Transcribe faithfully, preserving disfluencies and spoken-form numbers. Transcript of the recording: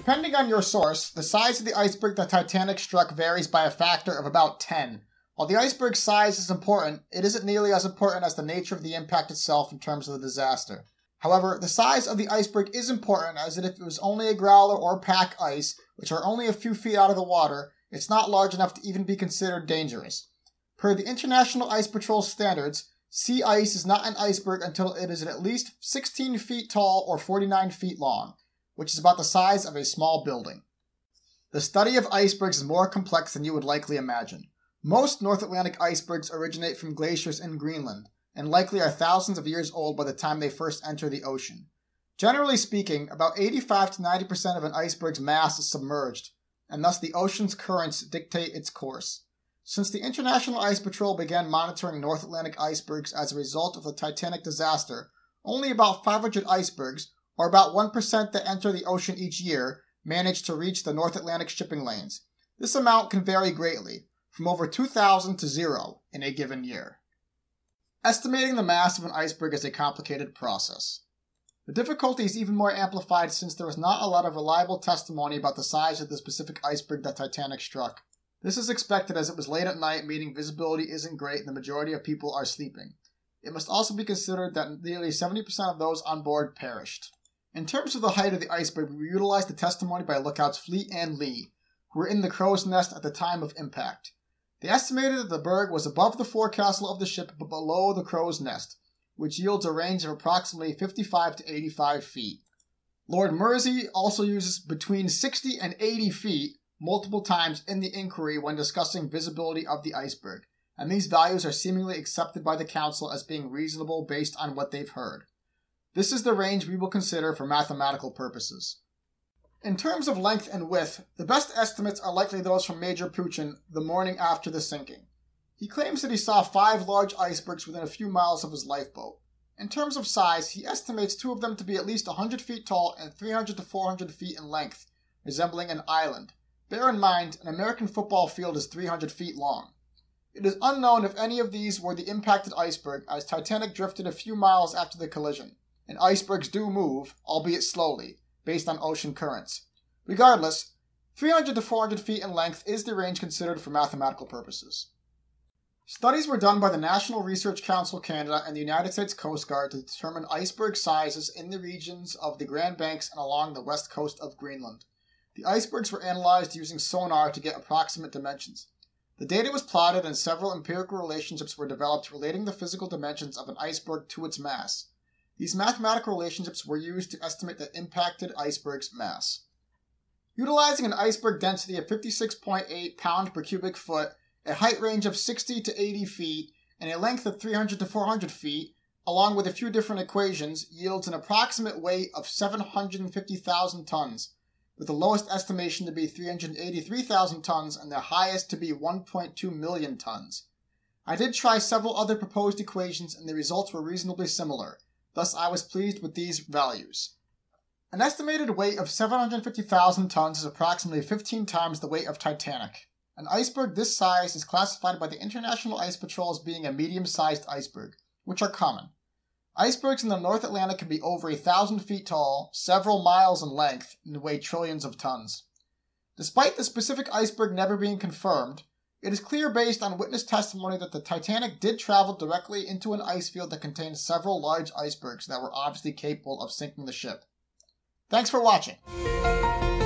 Depending on your source, the size of the iceberg the Titanic struck varies by a factor of about ten. While the iceberg's size is important, it isn't nearly as important as the nature of the impact itself in terms of the disaster. However, the size of the iceberg is important, as if it was only a growler or pack ice, which are only a few feet out of the water, it's not large enough to even be considered dangerous. Per the International Ice Patrol standards, sea ice is not an iceberg until it is at least sixteen feet tall or forty-nine feet long, which is about the size of a small building. The study of icebergs is more complex than you would likely imagine. Most North Atlantic icebergs originate from glaciers in Greenland, and likely are thousands of years old by the time they first enter the ocean. Generally speaking, about eighty-five to ninety percent of an iceberg's mass is submerged, and thus the ocean's currents dictate its course. Since the International Ice Patrol began monitoring North Atlantic icebergs as a result of the Titanic disaster, only about five hundred icebergs, or about one percent that enter the ocean each year, manage to reach the North Atlantic shipping lanes. This amount can vary greatly, from over two thousand to zero in a given year. Estimating the mass of an iceberg is a complicated process. The difficulty is even more amplified since there is not a lot of reliable testimony about the size of the specific iceberg that Titanic struck. This is expected as it was late at night, meaning visibility isn't great and the majority of people are sleeping. It must also be considered that nearly seventy percent of those on board perished. In terms of the height of the iceberg, we utilized the testimony by lookouts Fleet and Lee, who were in the crow's nest at the time of impact. They estimated that the berg was above the forecastle of the ship but below the crow's nest, which yields a range of approximately fifty-five to eighty-five feet. Lord Mersey also uses between sixty and eighty feet multiple times in the inquiry when discussing visibility of the iceberg, and these values are seemingly accepted by the council as being reasonable based on what they've heard. This is the range we will consider for mathematical purposes. In terms of length and width, the best estimates are likely those from Major Puchin the morning after the sinking. He claims that he saw five large icebergs within a few miles of his lifeboat. In terms of size, he estimates two of them to be at least one hundred feet tall and three hundred to four hundred feet in length, resembling an island. Bear in mind, an American football field is three hundred feet long. It is unknown if any of these were the impacted iceberg, as Titanic drifted a few miles after the collision, and icebergs do move, albeit slowly, based on ocean currents. Regardless, three hundred to four hundred feet in length is the range considered for mathematical purposes. Studies were done by the National Research Council Canada and the United States Coast Guard to determine iceberg sizes in the regions of the Grand Banks and along the west coast of Greenland. The icebergs were analyzed using sonar to get approximate dimensions. The data was plotted and several empirical relationships were developed relating the physical dimensions of an iceberg to its mass. These mathematical relationships were used to estimate the impacted iceberg's mass. Utilizing an iceberg density of fifty-six point eight pounds per cubic foot, a height range of sixty to eighty feet, and a length of three hundred to four hundred feet, along with a few different equations, yields an approximate weight of seven hundred fifty thousand tons, with the lowest estimation to be three hundred eighty-three thousand tons and the highest to be one point two million tons. I did try several other proposed equations and the results were reasonably similar, thus I was pleased with these values. An estimated weight of seven hundred fifty thousand tons is approximately fifteen times the weight of Titanic. An iceberg this size is classified by the International Ice Patrol as being a medium-sized iceberg, which are common. Icebergs in the North Atlantic can be over a thousand feet tall, several miles in length, and weigh trillions of tons. Despite the specific iceberg never being confirmed, it is clear based on witness testimony that the Titanic did travel directly into an ice field that contained several large icebergs that were obviously capable of sinking the ship. Thanks for watching.